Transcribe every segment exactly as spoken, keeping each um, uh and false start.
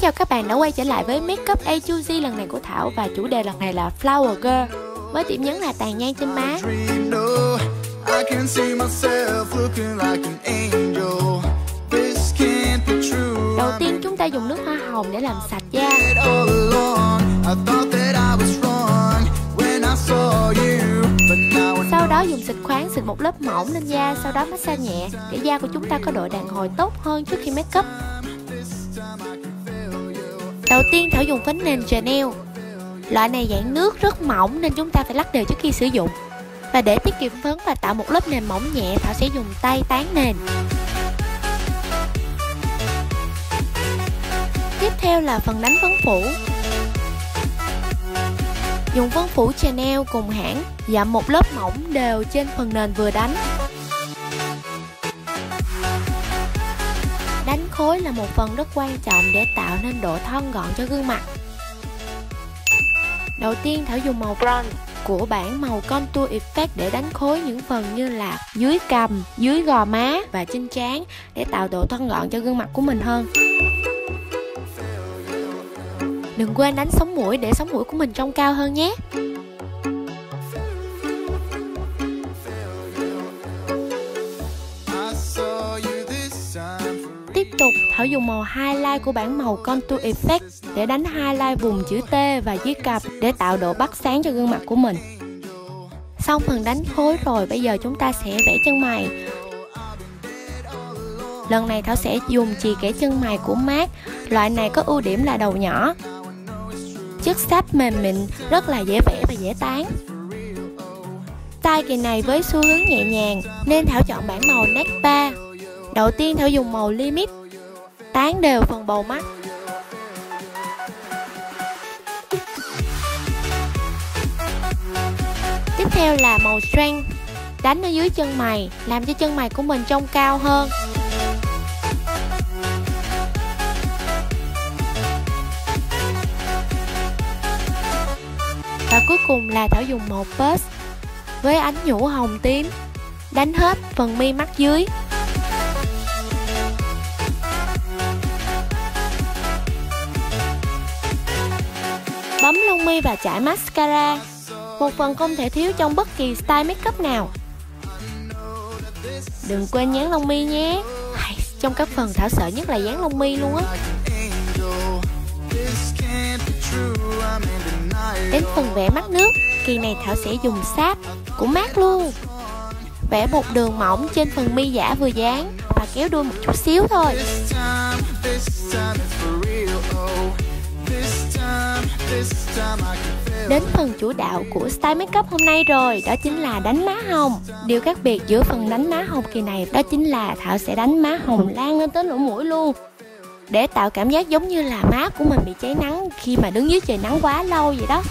chào các bạn đã quay trở lại với Makeup A to Z lần này của Thảo. Và chủ đề lần này là Flower Girl, với điểm nhấn là tàn nhang trên má. Đầu tiên chúng ta dùng nước hoa hồng để làm sạch da. Sau đó dùng xịt khoáng xịt một lớp mỏng lên da, sau đó massage nhẹ để da của chúng ta có độ đàn hồi tốt hơn trước khi make up. Đầu tiên Thảo dùng phấn nền Chanel. Loại này dạng nước rất mỏng nên chúng ta phải lắc đều trước khi sử dụng. Và để tiết kiệm phấn và tạo một lớp nền mỏng nhẹ, Thảo sẽ dùng tay tán nền. Tiếp theo là phần đánh phấn phủ. Dùng phấn phủ Chanel cùng hãng dặm một lớp mỏng đều trên phần nền vừa đánh. Đánh khối là một phần rất quan trọng để tạo nên độ thon gọn cho gương mặt. Đầu tiên Thảo dùng màu bronze của bảng màu Contour Effect để đánh khối những phần như là dưới cằm, dưới gò má và trên trán để tạo độ thon gọn cho gương mặt của mình hơn. Đừng quên đánh sống mũi để sống mũi của mình trông cao hơn nhé. Tiếp tục Thảo dùng màu highlight của bảng màu Contour Effect để đánh highlight vùng chữ T và dưới cằm để tạo độ bắt sáng cho gương mặt của mình. Xong phần đánh khối rồi, bây giờ chúng ta sẽ vẽ chân mày. Lần này Thảo sẽ dùng chì kẻ chân mày của MAC. Loại này có ưu điểm là đầu nhỏ, chất sáp mềm mịn, rất là dễ vẽ và dễ tán. Style kỳ này với xu hướng nhẹ nhàng nên Thảo chọn bảng màu Neck ba. Đầu tiên Thảo dùng màu Limit, tán đều phần bầu mắt. Tiếp theo là màu Strength, đánh ở dưới chân mày, làm cho chân mày của mình trông cao hơn. Và cuối cùng là Thảo dùng màu Peach với ánh nhũ hồng tím, đánh hết phần mi mắt dưới. Bấm lông mi và chải mascara, một phần không thể thiếu trong bất kỳ style makeup nào. Đừng quên dán lông mi nhé. Trong các phần Thảo sợ nhất là dán lông mi luôn á. Đến phần vẽ mắt nước, kỳ này Thảo sẽ dùng sáp của MAC luôn. Vẽ một đường mỏng trên phần mi giả vừa dán và kéo đuôi một chút xíu thôi. Đến phần chủ đạo của style makeup hôm nay rồi, đó chính là đánh má hồng. Điều khác biệt giữa phần đánh má hồng kỳ này đó chính là Thảo sẽ đánh má hồng lan lên tới lỗ mũi luôn, để tạo cảm giác giống như là má của mình bị cháy nắng khi mà đứng dưới trời nắng quá lâu vậy đó.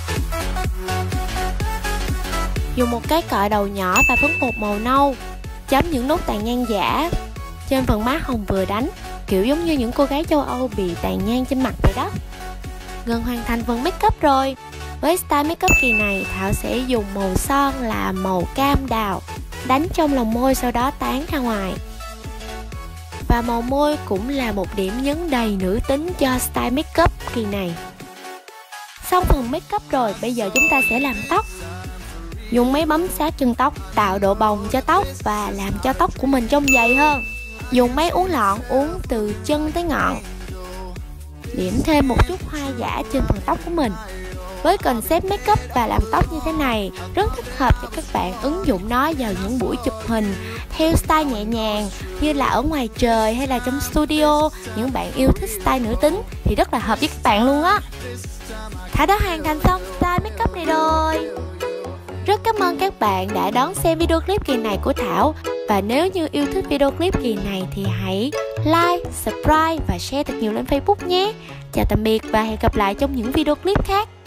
Dùng một cái cọ đầu nhỏ và phấn bột màu nâu, chấm những nốt tàn nhang giả trên phần má hồng vừa đánh, kiểu giống như những cô gái châu Âu bị tàn nhang trên mặt vậy đó. Gần hoàn thành phần makeup rồi. Với style makeup kỳ này, Thảo sẽ dùng màu son là màu cam đào, đánh trong lòng môi sau đó tán ra ngoài. Và màu môi cũng là một điểm nhấn đầy nữ tính cho style makeup kỳ này. Xong phần makeup rồi, bây giờ chúng ta sẽ làm tóc. Dùng máy bấm sát chân tóc, tạo độ bồng cho tóc và làm cho tóc của mình trông dày hơn. Dùng máy uốn lọn uốn từ chân tới ngọn. Điểm thêm một chút hoa giả trên phần tóc của mình. Với concept makeup và làm tóc như thế này, rất thích hợp cho các bạn ứng dụng nó vào những buổi chụp hình theo style nhẹ nhàng như là ở ngoài trời hay là trong studio. Những bạn yêu thích style nữ tính thì rất là hợp với các bạn luôn á. Thảo đã hoàn thành xong style makeup này rồi. Rất cảm ơn các bạn đã đón xem video clip kỳ này của Thảo. Và nếu như yêu thích video clip kỳ này thì hãy like, subscribe và share thật nhiều lên Facebook nhé. Chào tạm biệt và hẹn gặp lại trong những video clip khác.